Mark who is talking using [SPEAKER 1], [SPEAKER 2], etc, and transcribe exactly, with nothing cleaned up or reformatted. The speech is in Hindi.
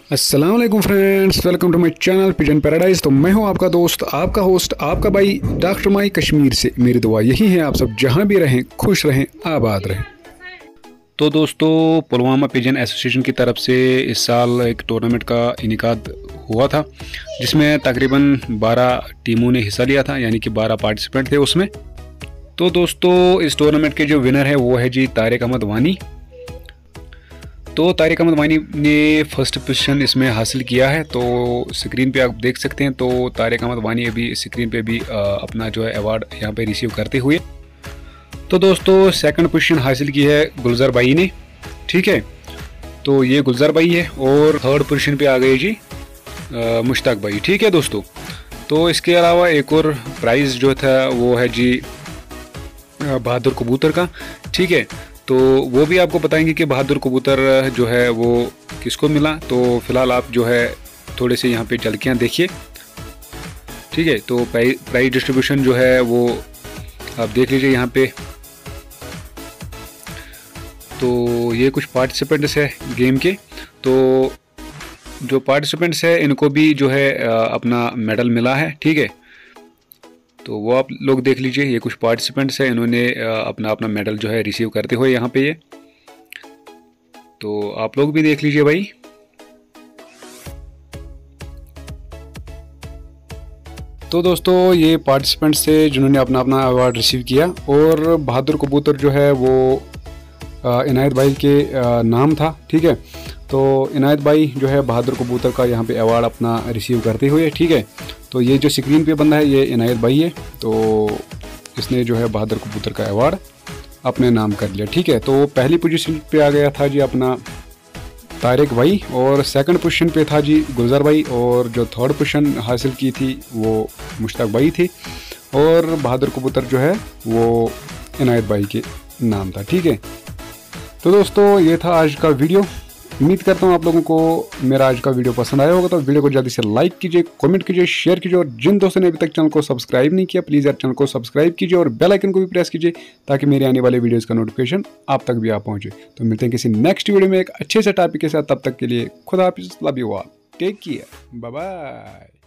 [SPEAKER 1] अस्सलाम वालेकुम friends, welcome to my channel pigeon paradise. तो मैं हूं आपका दोस्त, आपका होस्ट, आपका भाई डॉक्टर माई कश्मीर से। मेरी दुआ यही है आप सब जहां भी रहें खुश रहें, आबाद रहें। तो दोस्तों, पुलवामा पिजन एसोसिएशन की तरफ से इस साल एक टूर्नामेंट का इनेकाद हुआ था जिसमें तकरीबन बारह टीमों ने हिस्सा लिया था, यानी कि बारह पार्टिसिपेंट थे उसमें। तो दोस्तों, इस टूर्नामेंट के जो विनर है वो है जी तारिक अहमद वानी। तो तारिक अहमद वानी ने फर्स्ट पोजीशन इसमें हासिल किया है। तो स्क्रीन पे आप देख सकते हैं। तो तारिक अहमद वानी अभी स्क्रीन पे भी अपना जो है अवार्ड यहाँ पे रिसीव करते हुए। तो दोस्तों, सेकंड पोजीशन हासिल की है गुलजार भाई ने, ठीक है। तो ये गुलजार भाई है। और थर्ड पोजीशन पे आ गए जी मुश्ताक भाई, ठीक है दोस्तों। तो इसके अलावा एक और प्राइज़ जो था वो है जी बहादुर कबूतर का, ठीक है। तो वो भी आपको बताएंगे कि बहादुर कबूतर जो है वो किसको मिला। तो फिलहाल आप जो है थोड़े से यहाँ पे झलकियाँ देखिए, ठीक है। तो प्राइज डिस्ट्रीब्यूशन जो है वो आप देख लीजिए यहाँ पे। तो ये कुछ पार्टिसिपेंट्स है गेम के। तो जो पार्टिसिपेंट्स है इनको भी जो है अपना मेडल मिला है, ठीक है। तो वो आप लोग देख लीजिए, ये कुछ पार्टिसिपेंट्स हैं, इन्होंने अपना अपना मेडल जो है रिसीव करते हुए यहाँ पे ये। तो आप लोग भी देख लीजिए भाई। तो दोस्तों, ये पार्टिसिपेंट्स थे जिन्होंने अपना अपना अवार्ड रिसीव किया। और बहादुर कबूतर जो है वो इनायत भाई के नाम था, ठीक है। तो इनायत भाई जो है बहादुर कबूतर का यहाँ पे अवार्ड अपना रिसीव करते हुए, ठीक है। तो ये जो स्क्रीन पे बंदा है ये इनायत भाई है। तो इसने जो है बहादुर कबूतर का अवार्ड अपने नाम कर लिया, ठीक है। तो पहली पोजीशन पे आ गया था जी अपना तारिक भाई, और सेकंड पोजीशन पे था जी गुलजार भाई, और जो थर्ड पोजीशन हासिल की थी वो मुश्ताक भाई थी, और बहादुर कबूतर जो है वो इनायत भाई के नाम था, ठीक है। तो दोस्तों, ये था आज का वीडियो। उम्मीद करता हूँ आप लोगों को मेरा आज का वीडियो पसंद आया होगा। तो वीडियो को जल्दी से लाइक कीजिए, कमेंट कीजिए, शेयर कीजिए, और जिन दोस्तों ने अभी तक चैनल को सब्सक्राइब नहीं किया प्लीज़ यार चैनल को सब्सक्राइब कीजिए और बेल आइकन को भी प्रेस कीजिए ताकि मेरे आने वाले वीडियोज़ का नोटिफिकेशन आप तक भी आ पहुँचे। तो मिलते हैं किसी नेक्स्ट वीडियो में एक अच्छे से टॉपिक के साथ। तब तक के लिए खुदा हाफिज़, love you all, take care, bye bye.